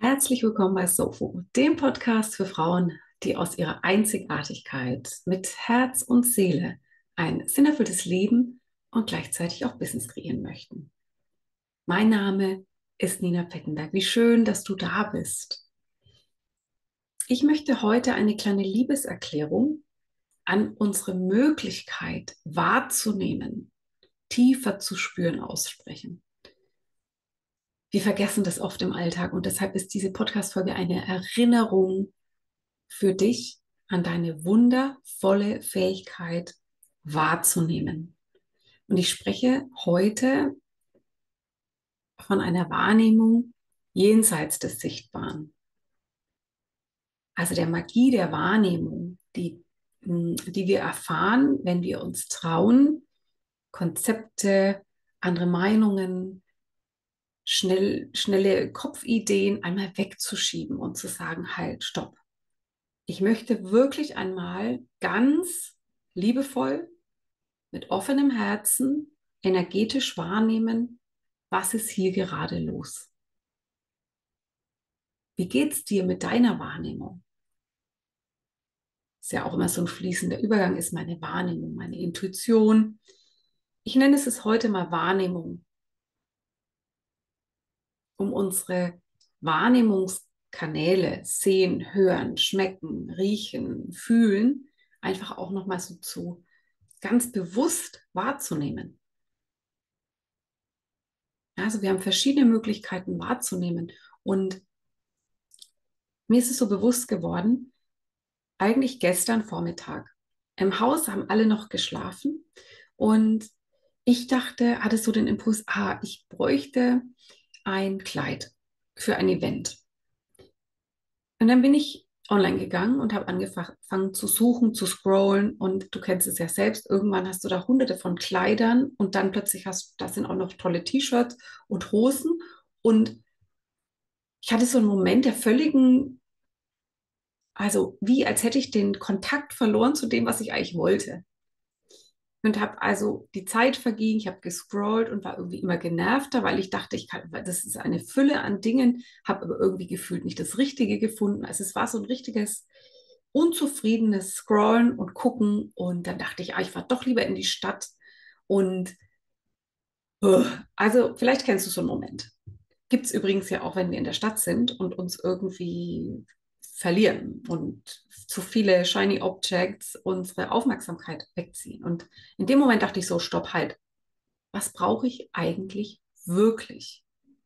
Herzlich willkommen bei Sofo, dem Podcast für Frauen, die aus ihrer Einzigartigkeit mit Herz und Seele ein sinnerfülltes Leben und gleichzeitig auch Business kreieren möchten. Mein Name ist Nina Pettenberg. Wie schön, dass du da bist. Ich möchte heute eine kleine Liebeserklärung an unsere Möglichkeit wahrzunehmen, tiefer zu spüren, aussprechen. Wir vergessen das oft im Alltag und deshalb ist diese Podcast-Folge eine Erinnerung für dich an deine wundervolle Fähigkeit wahrzunehmen. Und ich spreche heute von einer Wahrnehmung jenseits des Sichtbaren. Also der Magie der Wahrnehmung, die wir erfahren, wenn wir uns trauen, Konzepte, andere Meinungen, schnelle Kopfideen einmal wegzuschieben und zu sagen, halt, stopp. Ich möchte wirklich einmal ganz liebevoll, mit offenem Herzen, energetisch wahrnehmen, was ist hier gerade los? Wie geht's dir mit deiner Wahrnehmung? Ist ja auch immer so ein fließender Übergang, ist meine Wahrnehmung, meine Intuition. Ich nenne es heute mal Wahrnehmung, um unsere Wahrnehmungskanäle, sehen, hören, schmecken, riechen, fühlen, einfach auch nochmal so zu ganz bewusst wahrzunehmen. Also wir haben verschiedene Möglichkeiten wahrzunehmen. Und mir ist es so bewusst geworden, eigentlich gestern Vormittag. Im Haus haben alle noch geschlafen und ich dachte, hatte so den Impuls, ich bräuchte ein Kleid für ein Event. Und dann bin ich online gegangen und habe angefangen zu suchen, zu scrollen. Und du kennst es ja selbst, irgendwann hast du da hunderte von Kleidern und dann plötzlich da sind auch noch tolle T-Shirts und Hosen. Und ich hatte so einen Moment der völligen, also wie als hätte ich den Kontakt verloren zu dem, was ich eigentlich wollte. Und habe also die Zeit verging, ich habe gescrollt und war irgendwie immer genervter, weil ich dachte, das ist eine Fülle an Dingen, habe aber irgendwie gefühlt nicht das Richtige gefunden. Also es war so ein richtiges unzufriedenes Scrollen und Gucken und dann dachte ich, ich fahre doch lieber in die Stadt und also vielleicht kennst du so einen Moment. Gibt es übrigens ja auch, wenn wir in der Stadt sind und uns irgendwie verlieren und zu viele shiny Objects unsere Aufmerksamkeit wegziehen. Und in dem Moment dachte ich so, stopp, halt, was brauche ich eigentlich wirklich?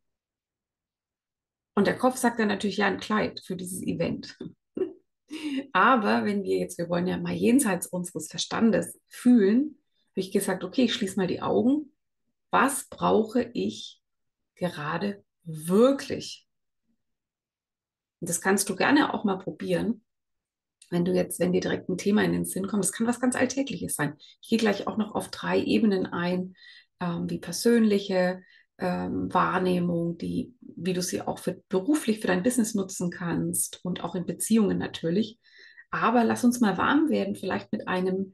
Und der Kopf sagt dann natürlich, ja, ein Kleid für dieses Event. Aber wenn wir wollen ja mal jenseits unseres Verstandes fühlen, habe ich gesagt, okay, ich schließe mal die Augen. Was brauche ich gerade wirklich? Und das kannst du gerne auch mal probieren, wenn dir direkt ein Thema in den Sinn kommt. Das kann was ganz Alltägliches sein. Ich gehe gleich auch noch auf 3 Ebenen ein, wie persönliche Wahrnehmung, wie du sie auch beruflich für dein Business nutzen kannst und auch in Beziehungen natürlich. Aber lass uns mal warm werden, vielleicht mit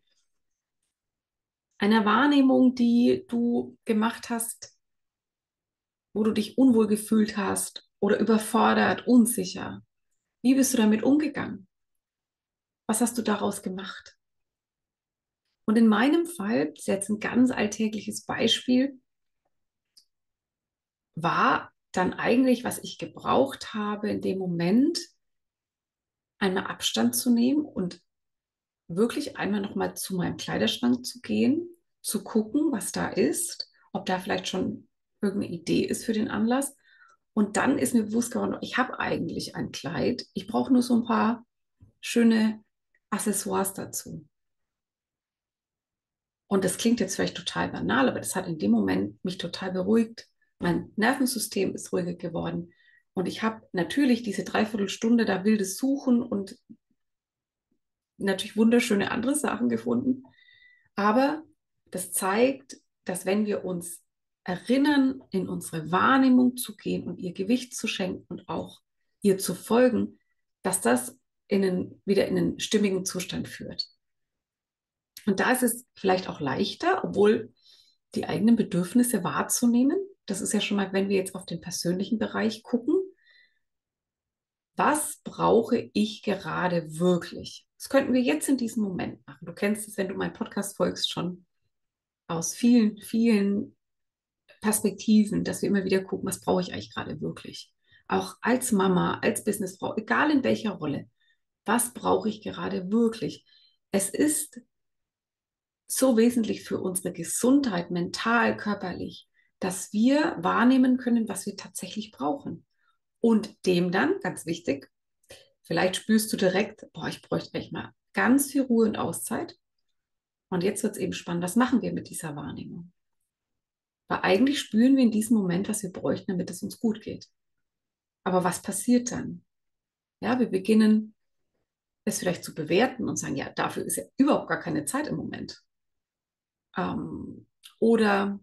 einer Wahrnehmung, die du gemacht hast, wo du dich unwohl gefühlt hast oder überfordert, unsicher. Wie bist du damit umgegangen? Was hast du daraus gemacht? Und in meinem Fall, das ist jetzt ein ganz alltägliches Beispiel, war dann eigentlich, was ich gebraucht habe in dem Moment, einmal Abstand zu nehmen und wirklich einmal nochmal zu meinem Kleiderschrank zu gehen, zu gucken, was da ist, ob da vielleicht schon irgendeine Idee ist für den Anlass. Und dann ist mir bewusst geworden, ich habe eigentlich ein Kleid, ich brauche nur so ein paar schöne Accessoires dazu. Und das klingt jetzt vielleicht total banal, aber das hat in dem Moment mich total beruhigt. Mein Nervensystem ist ruhiger geworden. Und ich habe natürlich diese Dreiviertelstunde da wildes Suchen und natürlich wunderschöne andere Sachen gefunden. Aber das zeigt, dass wenn wir uns erinnern, in unsere Wahrnehmung zu gehen und ihr Gewicht zu schenken und auch ihr zu folgen, dass das wieder in einen stimmigen Zustand führt. Und da ist es vielleicht auch leichter, obwohl die eigenen Bedürfnisse wahrzunehmen. Das ist ja schon mal, wenn wir jetzt auf den persönlichen Bereich gucken, Was brauche ich gerade wirklich? Das könnten wir jetzt in diesem Moment machen. Du kennst es, wenn du meinen Podcast folgst, schon aus vielen, vielen Perspektiven, dass wir immer wieder gucken, was brauche ich eigentlich gerade wirklich? Auch als Mama, als Businessfrau, egal in welcher Rolle, was brauche ich gerade wirklich? Es ist so wesentlich für unsere Gesundheit, mental, körperlich, dass wir wahrnehmen können, was wir tatsächlich brauchen. Und dem dann, ganz wichtig, vielleicht spürst du direkt, boah, ich bräuchte echt mal ganz viel Ruhe und Auszeit. Und jetzt wird es eben spannend, was machen wir mit dieser Wahrnehmung? Weil eigentlich spüren wir in diesem Moment, was wir bräuchten, damit es uns gut geht. Aber was passiert dann? Ja, wir beginnen es vielleicht zu bewerten und sagen, ja, dafür ist ja überhaupt gar keine Zeit im Moment. Oder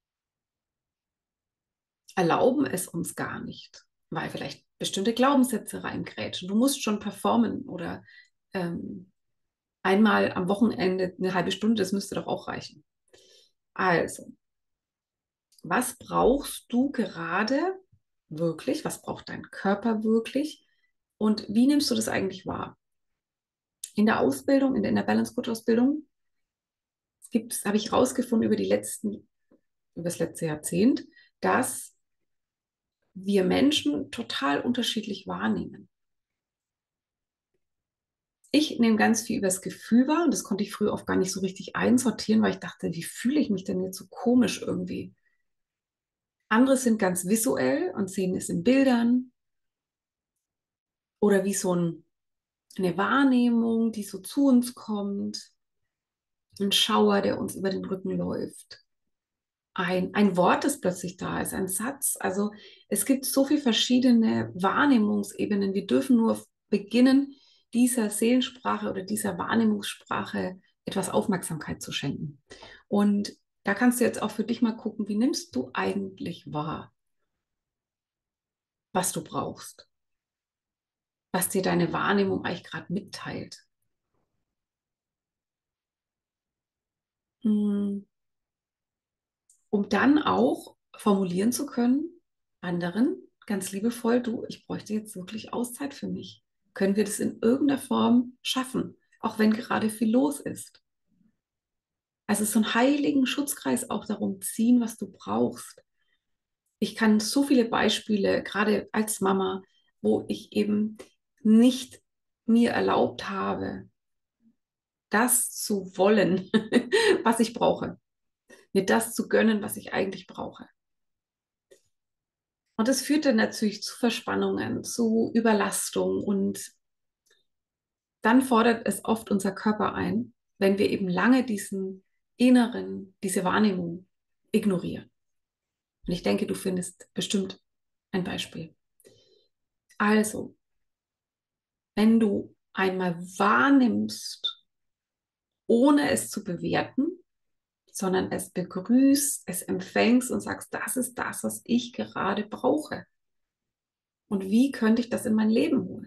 erlauben es uns gar nicht, weil vielleicht bestimmte Glaubenssätze reingrätschen. Du musst schon performen oder ähm, einmal am Wochenende eine halbe Stunde, das müsste doch auch reichen. Also, was brauchst du gerade wirklich? Was braucht dein Körper wirklich? Und wie nimmst du das eigentlich wahr? In der Ausbildung, in der Balance Coach Ausbildung, habe ich herausgefunden über das letzte Jahrzehnt, dass wir Menschen total unterschiedlich wahrnehmen. Ich nehme ganz viel übers Gefühl wahr und das konnte ich früher oft gar nicht so richtig einsortieren, weil ich dachte, wie fühle ich mich denn jetzt so komisch irgendwie? Andere sind ganz visuell und sehen es in Bildern oder wie eine Wahrnehmung, die so zu uns kommt, ein Schauer, der uns über den Rücken läuft. Ein Wort, das plötzlich da ist, ein Satz. Also es gibt so viele verschiedene Wahrnehmungsebenen. Wir dürfen nur beginnen, dieser Seelensprache oder dieser Wahrnehmungssprache etwas Aufmerksamkeit zu schenken. Und da kannst du jetzt auch für dich mal gucken, wie nimmst du eigentlich wahr, was du brauchst, was dir deine Wahrnehmung eigentlich gerade mitteilt. Hm, um dann auch formulieren zu können, anderen ganz liebevoll, du, ich bräuchte jetzt wirklich Auszeit für mich. Können wir das in irgendeiner Form schaffen, auch wenn gerade viel los ist? Also so einen heiligen Schutzkreis auch darum ziehen, was du brauchst. Ich kann so viele Beispiele, gerade als Mama, wo ich eben nicht mir erlaubt habe, das zu wollen, was ich brauche, mir das zu gönnen, was ich eigentlich brauche. Und das führt dann natürlich zu Verspannungen, zu Überlastung und dann fordert es oft unser Körper ein, wenn wir eben lange diese Wahrnehmung ignorieren. Und ich denke, du findest bestimmt ein Beispiel. Also, wenn du einmal wahrnimmst, ohne es zu bewerten, sondern es begrüßt, es empfängst und sagst, das ist das, was ich gerade brauche. Und wie könnte ich das in mein Leben holen?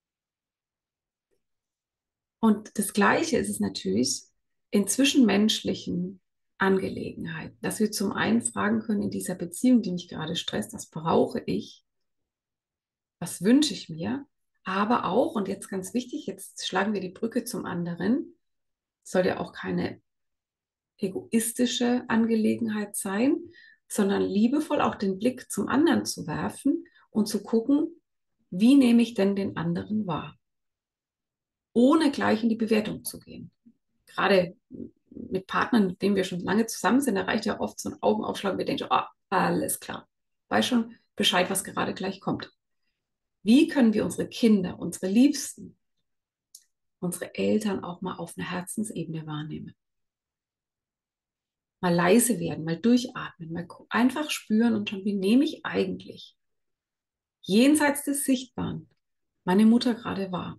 Und das Gleiche ist es natürlich in zwischenmenschlichen Angelegenheiten, dass wir zum einen fragen können in dieser Beziehung, die mich gerade stresst, was brauche ich, was wünsche ich mir, aber auch, und jetzt ganz wichtig, jetzt schlagen wir die Brücke zum anderen, soll ja auch keine egoistische Angelegenheit sein, sondern liebevoll auch den Blick zum anderen zu werfen und zu gucken, wie nehme ich denn den anderen wahr, ohne gleich in die Bewertung zu gehen. Gerade mit Partnern, mit denen wir schon lange zusammen sind, erreicht ja oft so ein Augenaufschlag, wir denken, ah, alles klar, weiß schon Bescheid, was gerade gleich kommt. Wie können wir unsere Kinder, unsere Liebsten, unsere Eltern auch mal auf einer Herzensebene wahrnehmen? Mal leise werden, mal durchatmen, mal einfach spüren und schon, wie nehme ich eigentlich jenseits des Sichtbaren meine Mutter gerade wahr?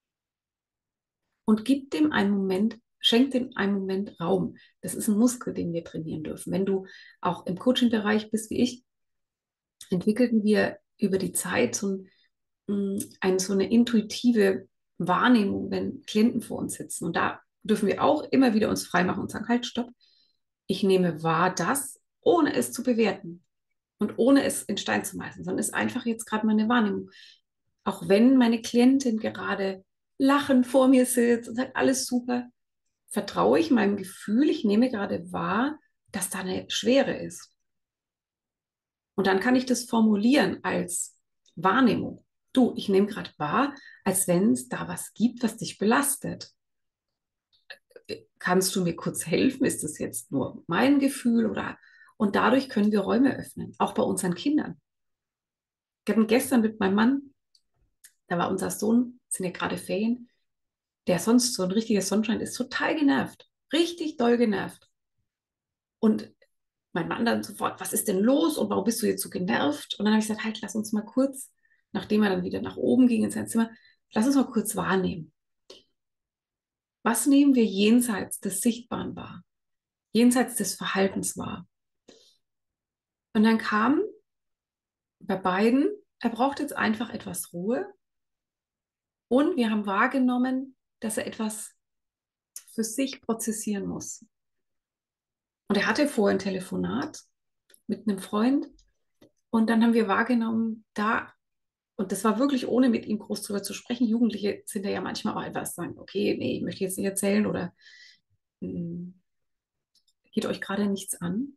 Und gib dem einen Moment, schenk dem einen Moment Raum. Das ist ein Muskel, den wir trainieren dürfen. Wenn du auch im Coaching-Bereich bist wie ich, entwickelten wir über die Zeit so eine intuitive Wahrnehmung, wenn Klienten vor uns sitzen. Und da dürfen wir auch immer wieder uns freimachen und sagen, halt, stopp, ich nehme wahr das, ohne es zu bewerten und ohne es in Stein zu meißeln, sondern es ist einfach jetzt gerade meine Wahrnehmung. Auch wenn meine Klientin gerade lachend vor mir sitzt und sagt, alles super, vertraue ich meinem Gefühl, ich nehme gerade wahr, dass da eine Schwere ist. Und dann kann ich das formulieren als Wahrnehmung. Du, ich nehme gerade wahr, als wenn es da was gibt, was dich belastet. Kannst du mir kurz helfen? Ist das jetzt nur mein Gefühl oder? Und dadurch können wir Räume öffnen, auch bei unseren Kindern. Ich habe gestern mit meinem Mann, da war unser Sohn, sind ja gerade Ferien, der sonst so ein richtiger Sonnenschein ist, total genervt, richtig doll genervt. Und mein Mann dann sofort, was ist denn los und warum bist du jetzt so genervt? Und dann habe ich gesagt, halt, lass uns mal kurz, nachdem er dann wieder nach oben ging in sein Zimmer, lass uns mal kurz wahrnehmen. Was nehmen wir jenseits des Sichtbaren wahr? Jenseits des Verhaltens wahr? Und dann kam bei beiden, er braucht jetzt einfach etwas Ruhe und wir haben wahrgenommen, dass er etwas für sich prozessieren muss. Und er hatte vorher ein Telefonat mit einem Freund und dann haben wir wahrgenommen, da, und das war wirklich ohne mit ihm groß drüber zu sprechen. Jugendliche sind ja manchmal auch etwas sagen, okay, nee, ich möchte jetzt nicht erzählen oder hm, geht euch gerade nichts an.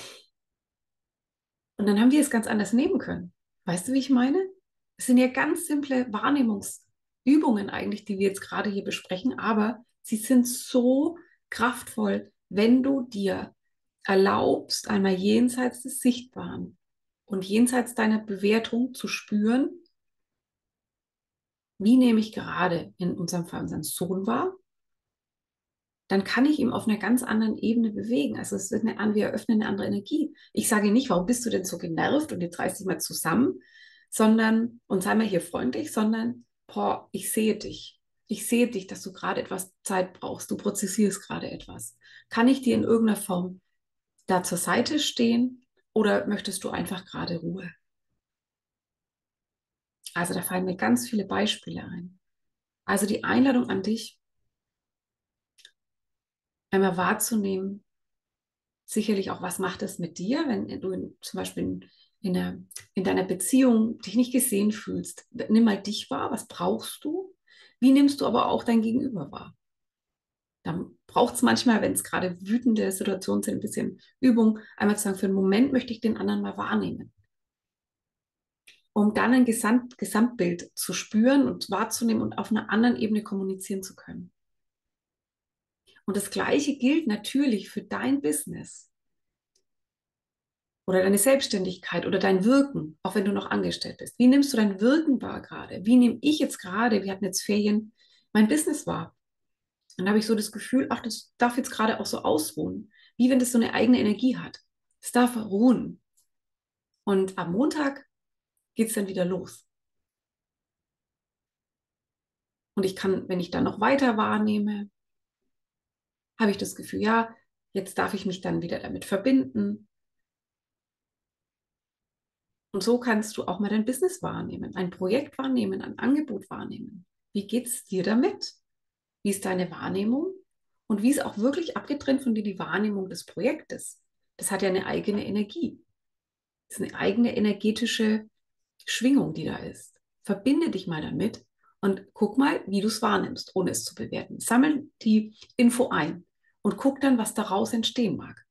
Und dann haben wir es ganz anders nehmen können. Weißt du, wie ich meine? Es sind ja ganz simple Wahrnehmungsübungen eigentlich, die wir jetzt gerade hier besprechen, aber sie sind so kraftvoll, wenn du dir erlaubst, einmal jenseits des Sichtbaren und jenseits deiner Bewertung zu spüren, wie nehme ich gerade in unserem Fall unseren Sohn wahr, dann kann ich ihn auf einer ganz anderen Ebene bewegen. Also es wird wir eröffnen eine andere Energie. Ich sage nicht, warum bist du denn so genervt und jetzt reiß dich mal zusammen, sondern, und sei mal hier freundlich, sondern, boah, ich sehe dich. Ich sehe dich, dass du gerade etwas Zeit brauchst. Du prozessierst gerade etwas. Kann ich dir in irgendeiner Form da zur Seite stehen oder möchtest du einfach gerade Ruhe? Also da fallen mir ganz viele Beispiele ein. Also die Einladung an dich, einmal wahrzunehmen, sicherlich auch, was macht es mit dir, wenn du zum Beispiel in deiner Beziehung dich nicht gesehen fühlst. Nimm mal dich wahr, was brauchst du? Wie nimmst du aber auch dein Gegenüber wahr? Dann braucht es manchmal, wenn es gerade wütende Situationen sind, ein bisschen Übung, einmal zu sagen, für einen Moment möchte ich den anderen mal wahrnehmen, um dann ein Gesamtbild zu spüren und wahrzunehmen und auf einer anderen Ebene kommunizieren zu können. Und das Gleiche gilt natürlich für dein Business oder deine Selbstständigkeit oder dein Wirken, auch wenn du noch angestellt bist. Wie nimmst du dein Wirken wahr gerade? Wie nehme ich jetzt gerade, wir hatten jetzt Ferien, mein Business wahr? Dann habe ich so das Gefühl, ach, das darf jetzt gerade auch so ausruhen, wie wenn das so eine eigene Energie hat. Es darf ruhen. Und am Montag geht es dann wieder los. Und ich kann, wenn ich dann noch weiter wahrnehme, habe ich das Gefühl, ja, jetzt darf ich mich dann wieder damit verbinden. Und so kannst du auch mal dein Business wahrnehmen, ein Projekt wahrnehmen, ein Angebot wahrnehmen. Wie geht es dir damit? Wie ist deine Wahrnehmung? Und wie ist auch wirklich abgetrennt von dir die Wahrnehmung des Projektes? Das hat ja eine eigene Energie. Das ist eine eigene energetische Schwingung, die da ist. Verbinde dich mal damit und guck mal, wie du es wahrnimmst, ohne es zu bewerten. Sammel die Info ein und guck dann, was daraus entstehen mag.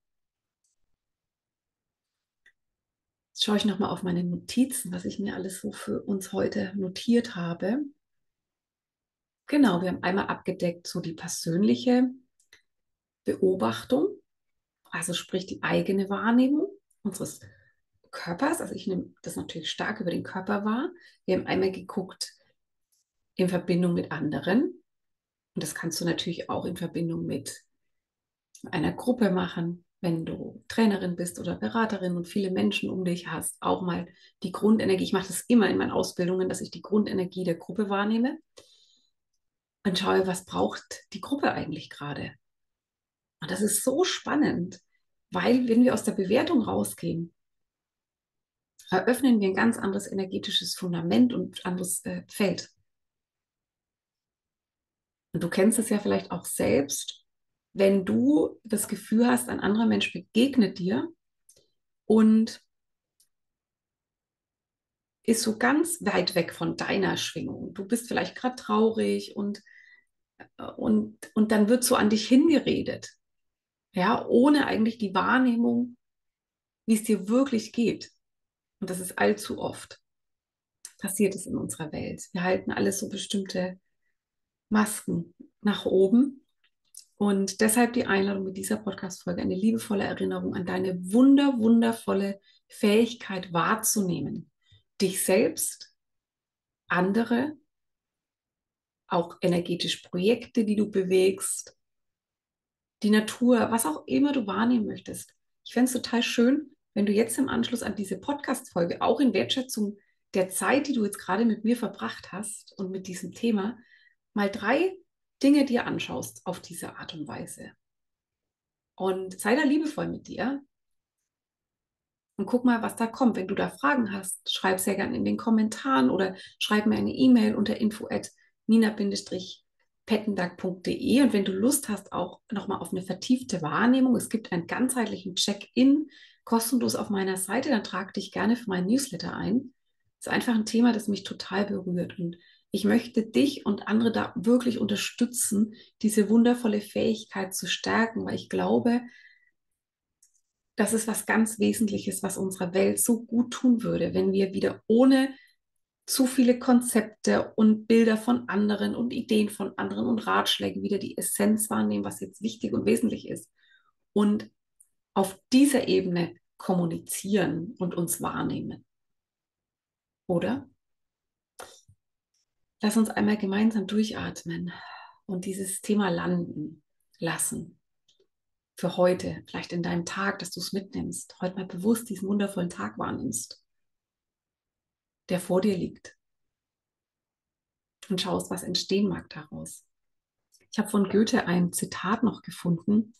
Jetzt schaue ich nochmal auf meine Notizen, was ich mir alles so für uns heute notiert habe. Genau, wir haben einmal abgedeckt so die persönliche Beobachtung, also sprich die eigene Wahrnehmung unseres Körpers. Also ich nehme das natürlich stark über den Körper wahr. Wir haben einmal geguckt in Verbindung mit anderen. Und das kannst du natürlich auch in Verbindung mit einer Gruppe machen, wenn du Trainerin bist oder Beraterin und viele Menschen um dich hast. Auch mal die Grundenergie. Ich mache das immer in meinen Ausbildungen, dass ich die Grundenergie der Gruppe wahrnehme und schaue, was braucht die Gruppe eigentlich gerade. Und das ist so spannend, weil wenn wir aus der Bewertung rausgehen, eröffnen wir ein ganz anderes energetisches Fundament und anderes Feld. Und du kennst es ja vielleicht auch selbst, wenn du das Gefühl hast, ein anderer Mensch begegnet dir und ist so ganz weit weg von deiner Schwingung. Du bist vielleicht gerade traurig und dann wird so an dich hingeredet, ja, ohne eigentlich die Wahrnehmung, wie es dir wirklich geht. Und das ist allzu oft passiert es in unserer Welt. Wir halten alles so bestimmte Masken nach oben. Und deshalb die Einladung mit dieser Podcast-Folge, eine liebevolle Erinnerung an deine wundervolle Fähigkeit wahrzunehmen. Dich selbst, andere, auch energetisch Projekte, die du bewegst, die Natur, was auch immer du wahrnehmen möchtest. Ich fände es total schön, wenn du jetzt im Anschluss an diese Podcast-Folge, auch in Wertschätzung der Zeit, die du jetzt gerade mit mir verbracht hast und mit diesem Thema, mal 3 Dinge dir anschaust auf diese Art und Weise. Und sei da liebevoll mit dir und guck mal, was da kommt. Wenn du da Fragen hast, schreib sehr gerne in den Kommentaren oder schreib mir eine E-Mail unter info@nina-pettenberg.de. Und wenn du Lust hast, auch nochmal auf eine vertiefte Wahrnehmung, es gibt einen ganzheitlichen Check-in, kostenlos auf meiner Seite, dann trag dich gerne für meinen Newsletter ein. Das ist einfach ein Thema, das mich total berührt. Und ich möchte dich und andere da wirklich unterstützen, diese wundervolle Fähigkeit zu stärken, weil ich glaube, das ist was ganz Wesentliches, was unserer Welt so gut tun würde, wenn wir wieder ohne zu viele Konzepte und Bilder von anderen und Ideen von anderen und Ratschläge wieder die Essenz wahrnehmen, was jetzt wichtig und wesentlich ist. Und auf dieser Ebene kommunizieren und uns wahrnehmen. Oder? Lass uns einmal gemeinsam durchatmen und dieses Thema landen lassen. Für heute, vielleicht in deinem Tag, dass du es mitnimmst, heute mal bewusst diesen wundervollen Tag wahrnimmst, der vor dir liegt und schaust, was entstehen mag daraus. Ich habe von Goethe ein Zitat noch gefunden.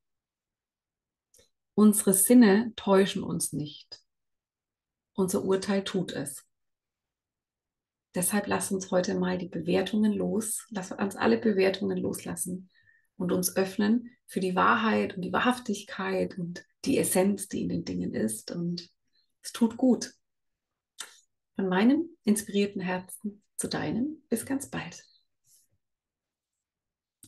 Unsere Sinne täuschen uns nicht. Unser Urteil tut es. Deshalb lass uns heute mal die Bewertungen los. Lass uns alle Bewertungen loslassen und uns öffnen für die Wahrheit und die Wahrhaftigkeit und die Essenz, die in den Dingen ist. Und es tut gut. Von meinem inspirierten Herzen zu deinem. Bis ganz bald.